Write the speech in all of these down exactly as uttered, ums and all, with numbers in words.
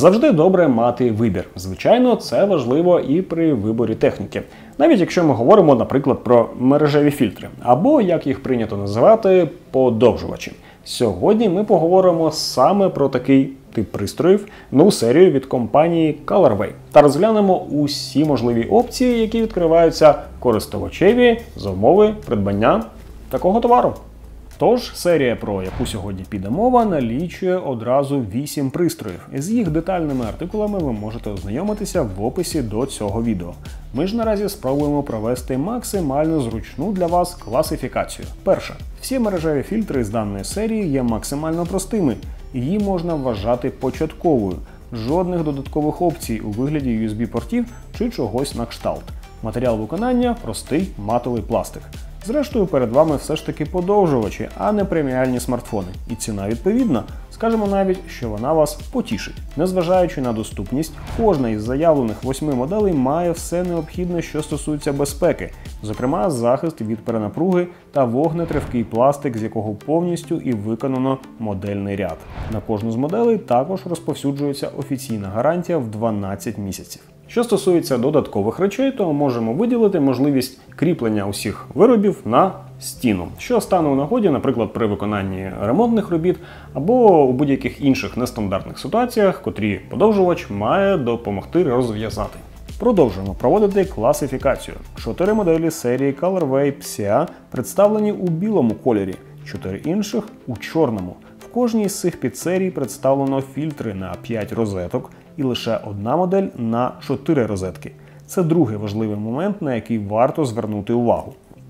Завжди добре мати вибір. Звичайно, це важливо і при виборі техніки. Навіть якщо ми говоримо, наприклад, про мережеві фільтри, або, як їх прийнято називати, подовжувачі. Сьогодні ми поговоримо саме про такий тип пристроїв, нову серію від компанії Colorway, та розглянемо усі можливі опції, які відкриваються користувачеві за умови придбання такого товару. Тож, серія, про яку сьогодні піде мова, налічує одразу вісім пристроїв. З їх детальними артикулами ви можете ознайомитися в описі до цього відео. Ми ж наразі спробуємо провести максимально зручну для вас класифікацію. Перше. Всі мережеві фільтри з даної серії є максимально простими. Її можна вважати початковою. Жодних додаткових опцій у вигляді ю ес бі-портів чи чогось на кшталт. Матеріал виконання – простий матовий пластик. Зрештою, перед вами все ж таки подовжувачі, а не преміальні смартфони. І ціна відповідна. Скажемо навіть, що вона вас потішить. Незважаючи на доступність, кожна із заявлених восьми моделей має все необхідне, що стосується безпеки. Зокрема, захист від перенапруги та вогнетривкий пластик, з якого повністю і виконано модельний ряд. На кожну з моделей також розповсюджується офіційна гарантія в дванадцять місяців. Що стосується додаткових речей, то можемо виділити можливість кріплення усіх виробів на стіну, що стане у нагоді, наприклад, при виконанні ремонтних робіт або у будь-яких інших нестандартних ситуаціях, котрі подовжувач має допомогти розв'язати. Продовжуємо проводити класифікацію. Чотири моделі серії Colorway пі сі ей представлені у білому кольорі, чотири інших – у чорному. В кожній з цих підсерій представлено фільтри на п'ять розеток і лише одна модель на чотири розетки. Це другий важливий момент, на який варто звернути увагу.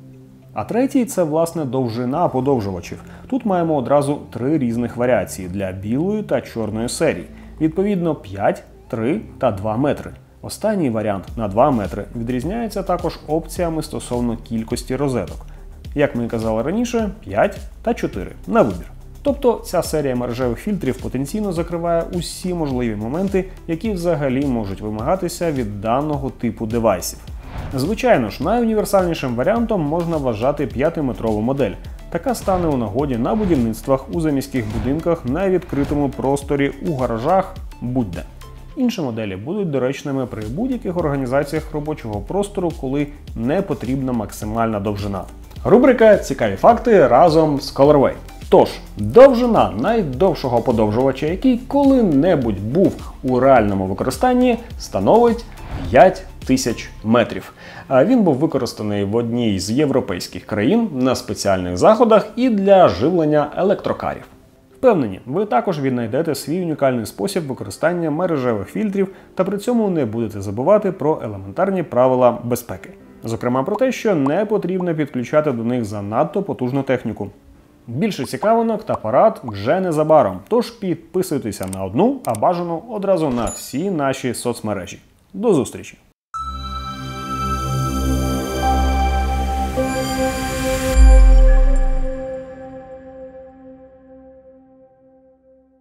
А третій – це, власне, довжина подовжувачів. Тут маємо одразу три різних варіації для білої та чорної серій. Відповідно, п'ять, три та два метри. Останній варіант на два метри відрізняється також опціями стосовно кількості розеток. Як ми і казали раніше, п'ять та чотири на вибір. Тобто ця серія мережевих фільтрів потенційно закриває усі можливі моменти, які взагалі можуть вимагатися від даного типу девайсів. Звичайно ж, найуніверсальнішим варіантом можна вважати п'ятиметрову модель. Така стане у нагоді на будівництвах, у заміських будинках, на відкритому просторі, у гаражах, будь-де. Інші моделі будуть доречними при будь-яких організаціях робочого простору, коли не потрібна максимальна довжина. Рубрика «Цікаві факти» разом з Colorway. Тож, довжина найдовшого подовжувача, який коли-небудь був у реальному використанні, становить п'ять тисяч метрів. Він був використаний в одній з європейських країн на спеціальних заходах і для живлення електрокарів. Впевнені, ви також віднайдете свій унікальний спосіб використання мережевих фільтрів та при цьому не будете забувати про елементарні правила безпеки. Зокрема про те, що не потрібно підключати до них занадто потужну техніку. Більше цікавинок та порад вже незабаром, тож підписуйтеся на одну, а бажано одразу на всі наші соцмережі. До зустрічі! We'll be right back.